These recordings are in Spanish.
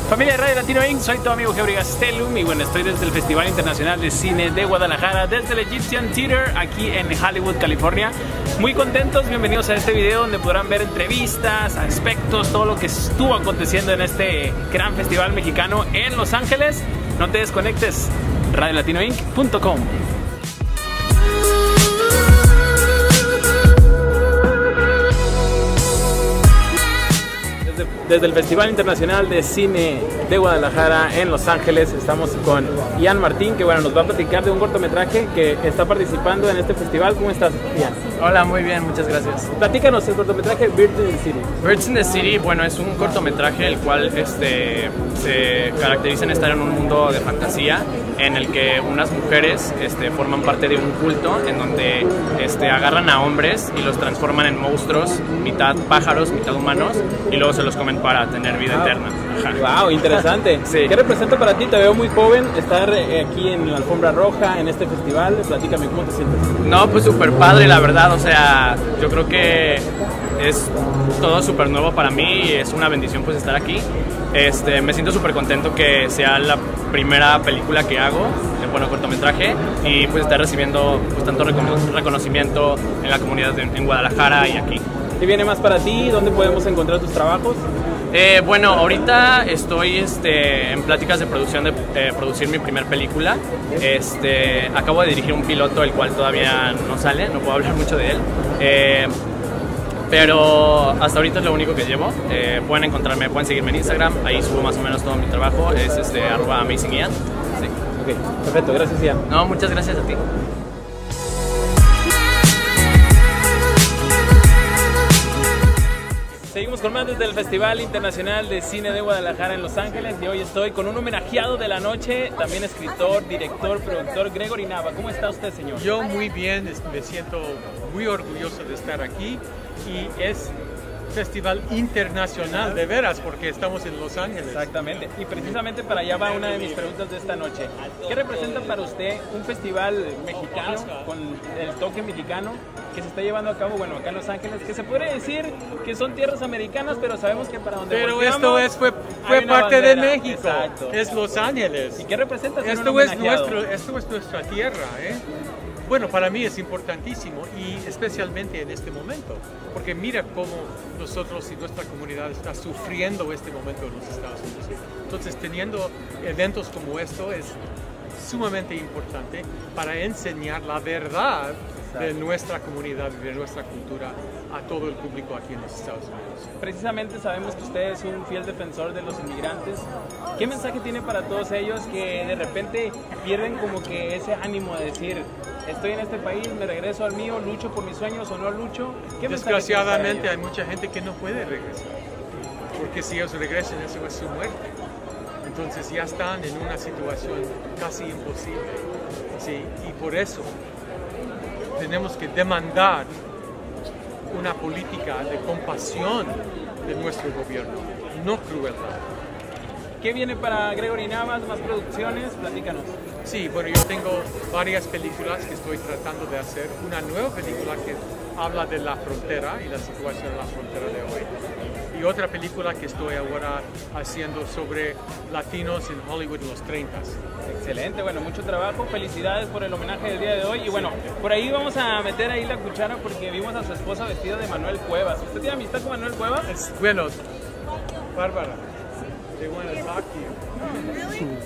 Familia de Radio Latino Inc., soy tu amigo Georgi Gastelum y bueno, estoy desde el Festival Internacional de Cine de Guadalajara, desde el Egyptian Theater, aquí en Hollywood, California. Muy contentos, bienvenidos a este video donde podrán ver entrevistas, aspectos, todo lo que estuvo aconteciendo en este gran festival mexicano en Los Ángeles. No te desconectes, radiolatinoinc.com. Desde el Festival Internacional de Cine de Guadalajara en Los Ángeles estamos con Ian Martín, que bueno, nos va a platicar de un cortometraje que está participando en este festival. ¿Cómo estás, Ian? Hola, muy bien, muchas gracias. Platícanos el cortometraje Birds in the City. Birds in the City, bueno, es un cortometraje el cual se caracteriza en estar en un mundo de fantasía en el que unas mujeres forman parte de un culto en donde agarran a hombres y los transforman en monstruos, mitad pájaros, mitad humanos, y luego se los comen para tener vida eterna. Ajá. Wow, interesante. Sí. ¿Qué representa para ti? Te veo muy joven, estar aquí en la alfombra roja, en este festival. Platícame, ¿cómo te sientes? No, pues súper padre, la verdad. O sea, yo creo que es todo súper nuevo para mí y es una bendición pues estar aquí. Me siento súper contento que sea la primera película que hago, bueno, cortometraje, y pues estar recibiendo pues tanto reconocimiento en la comunidad en Guadalajara y aquí. ¿Qué viene más para ti? ¿Dónde podemos encontrar tus trabajos? Bueno, ahorita estoy en pláticas de producción de producir mi primer película. Acabo de dirigir un piloto, el cual todavía no sale, no puedo hablar mucho de él. Pero hasta ahorita es lo único que llevo. Pueden encontrarme, pueden seguirme en Instagram, ahí subo más o menos todo mi trabajo, es @AmazingIan. Sí. Ok, perfecto, gracias, Ian. No, muchas gracias a ti. Seguimos con más desde el Festival Internacional de Cine de Guadalajara en Los Ángeles y hoy estoy con un homenajeado de la noche, también escritor, director, productor, Gregory Nava. ¿Cómo está usted, señor? Yo muy bien, me siento muy orgulloso de estar aquí y es festival internacional de veras porque estamos en Los Ángeles. Exactamente, y precisamente para allá va una de mis preguntas de esta noche. ¿Qué representa para usted un festival mexicano con el toque mexicano que se está llevando a cabo, bueno, acá en Los Ángeles, que se puede decir que son tierras americanas, pero sabemos que para donde pero volteamos, fue parte de México. Exacto. Es Los Ángeles. ¿Y qué representa ser un esto homenajeado? es nuestra tierra, ¿eh? Bueno, para mí es importantísimo y especialmente en este momento, porque mira cómo nosotros y nuestra comunidad está sufriendo este momento en los Estados Unidos. Entonces, teniendo eventos como esto es sumamente importante para enseñar la verdad de nuestra comunidad y de nuestra cultura a todo el público aquí en los Estados Unidos. Precisamente sabemos que usted es un fiel defensor de los inmigrantes. ¿Qué mensaje tiene para todos ellos que de repente pierden como que ese ánimo de decir, estoy en este país, me regreso al mío, lucho por mis sueños o no lucho? ¿Qué Desgraciadamente hay mucha gente que no puede regresar, porque si ellos regresan eso es su muerte. Entonces ya están en una situación casi imposible. Sí, y por eso tenemos que demandar una política de compasión de nuestro gobierno, no crueldad. ¿Qué viene para Gregory Navas? ¿Más producciones? Platícanos. Sí, bueno, yo tengo varias películas que estoy tratando de hacer. Una nueva película que habla de la frontera y la situación de la frontera de hoy. Y otra película que estoy ahora haciendo sobre latinos en Hollywood en los 30s. Excelente, bueno, mucho trabajo, felicidades por el homenaje del día de hoy y bueno, por ahí vamos a meter ahí la cuchara porque vimos a su esposa vestida de Manuel Cuevas. ¿Usted tiene amistad con Manuel Cuevas? Bueno, Bárbara, they want to talk to you.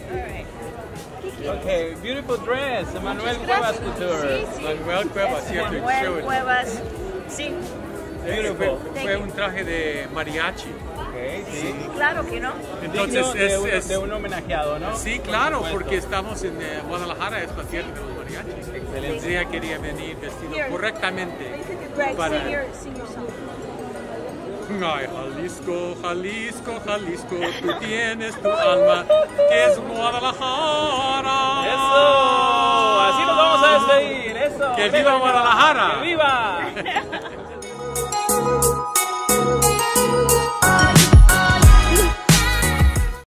Okay, beautiful dress, Manuel Cuevas Couture. Sí. Manuel Cuevas, cierto. Manuel Cuevas, sí. Fue un traje de mariachi. Okay, sí. Claro que no. Entonces de un homenajeado, ¿no? Sí, claro, porque estamos en Guadalajara, es la tierra de los mariachis. Excelente. Entonces ella quería venir vestido correctamente. Greg, para... sing your song. Ay, Jalisco, Jalisco, Jalisco, tú tienes tu alma, que es Guadalajara. ¡Eso! Así nos vamos a despedir, ¡eso! ¡Que viva Guadalajara! ¡Que viva!